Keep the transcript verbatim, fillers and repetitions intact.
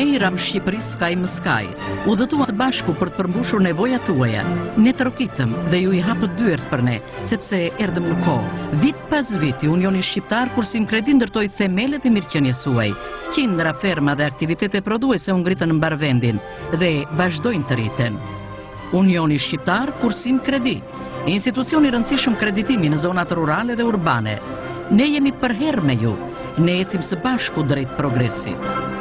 Ne i ram Shqipërisë skaj më skaj, udhëtuam së bashku për të përmbushur nevojat tuaja. Ne trokitëm dhe ju i hapët dyert për ne, sepse erdhëm në kohë. Vit pas viti, Unioni Shqiptar Kursim Kredi ndërtoi themelet e mirëqenies suaj. Qindra ferma dhe aktivitete prodhuese u ngritën në mbar vendin dhe vazhdojnë të rriten. Unioni Shqiptar Kursim Kredi, institucion i rëndësishëm kreditimi në zonat rurale dhe urbane. Ne jemi përherë me ju, ne ecim së bashku drejt progresit.